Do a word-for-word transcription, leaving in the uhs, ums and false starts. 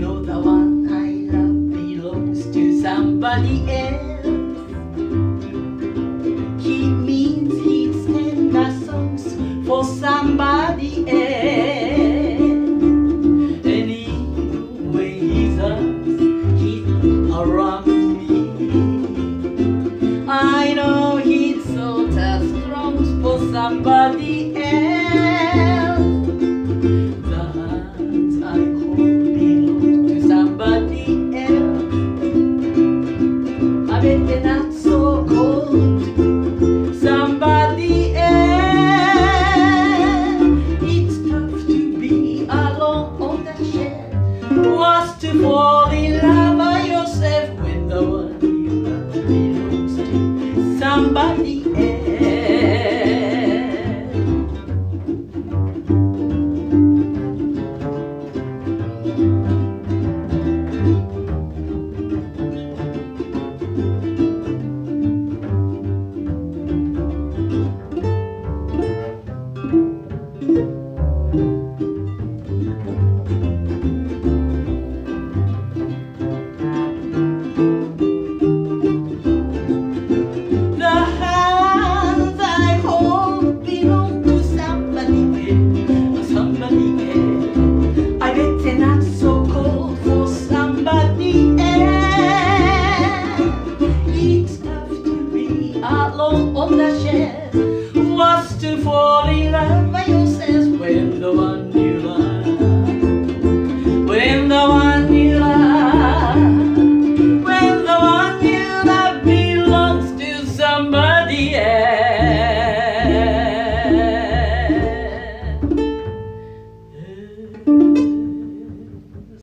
know the one I love belongs to somebody else. He means he's tender songs for somebody else. And even when he's us, he's around me, I know he's so strong for somebody else. The hands I hold belong to somebody else. I bet they're not so cold. Somebody else. It's tough to be alone on the shelf, was to fall in love.